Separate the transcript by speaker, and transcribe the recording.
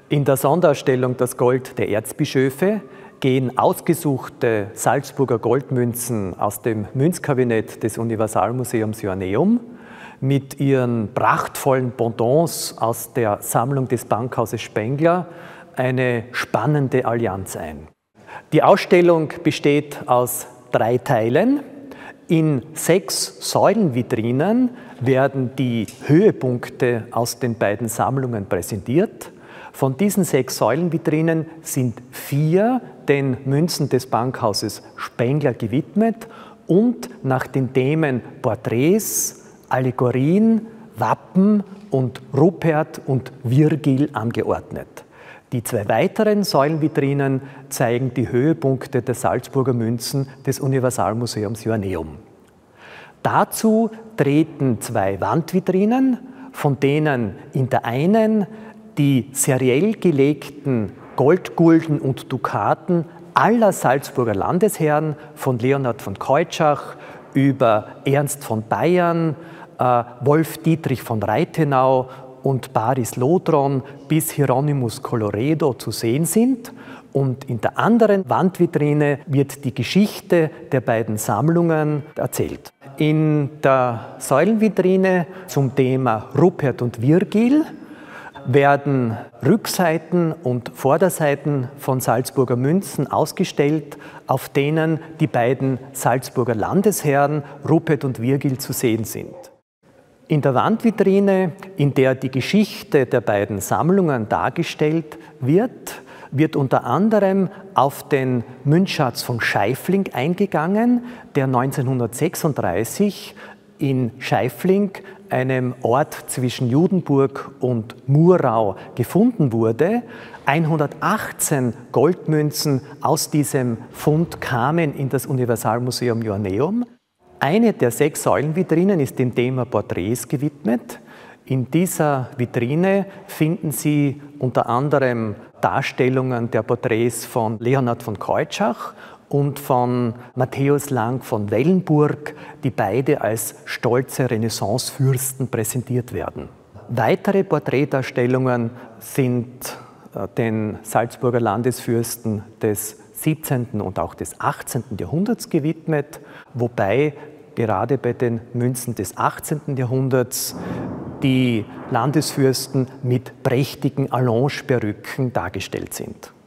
Speaker 1: In der Sonderausstellung Das Gold der Erzbischöfe gehen ausgesuchte Salzburger Goldmünzen aus dem Münzkabinett des Universalmuseums Joanneum mit ihren prachtvollen Pendants aus der Sammlung des Bankhauses Spengler eine spannende Allianz ein. Die Ausstellung besteht aus 3 Teilen. In 6 Säulenvitrinen werden die Höhepunkte aus den beiden Sammlungen präsentiert. Von diesen 6 Säulenvitrinen sind 4 den Münzen des Bankhauses Spengler gewidmet und nach den Themen Porträts, Allegorien, Wappen und Rupert und Virgil angeordnet. Die 2 weiteren Säulenvitrinen zeigen die Höhepunkte der Salzburger Münzen des Universalmuseums Joanneum. Dazu treten 2 Wandvitrinen, von denen in der einen die seriell gelegten Goldgulden und Dukaten aller Salzburger Landesherren von Leonhard von Keutschach über Ernst von Bayern, Wolf Dietrich von Reithenau und Baris Lodron bis Hieronymus Colloredo zu sehen sind. Und in der anderen Wandvitrine wird die Geschichte der beiden Sammlungen erzählt. In der Säulenvitrine zum Thema Rupert und Virgil werden Rückseiten und Vorderseiten von Salzburger Münzen ausgestellt, auf denen die beiden Salzburger Landesherren Rupert und Virgil zu sehen sind. In der Wandvitrine, in der die Geschichte der beiden Sammlungen dargestellt wird, wird unter anderem auf den Münzschatz von Scheifling eingegangen, der 1936 in Scheifling, einem Ort zwischen Judenburg und Murau, gefunden wurde. 118 Goldmünzen aus diesem Fund kamen in das Universalmuseum Joanneum. Eine der 6 Säulenvitrinen ist dem Thema Porträts gewidmet. In dieser Vitrine finden Sie unter anderem Darstellungen der Porträts von Leonhard von Keutschach und von Matthäus Lang von Wellenburg, die beide als stolze Renaissancefürsten präsentiert werden. Weitere Porträtdarstellungen sind den Salzburger Landesfürsten des 17. und auch des 18. Jahrhunderts gewidmet, wobei gerade bei den Münzen des 18. Jahrhunderts die Landesfürsten mit prächtigen Allonge-Perücken dargestellt sind.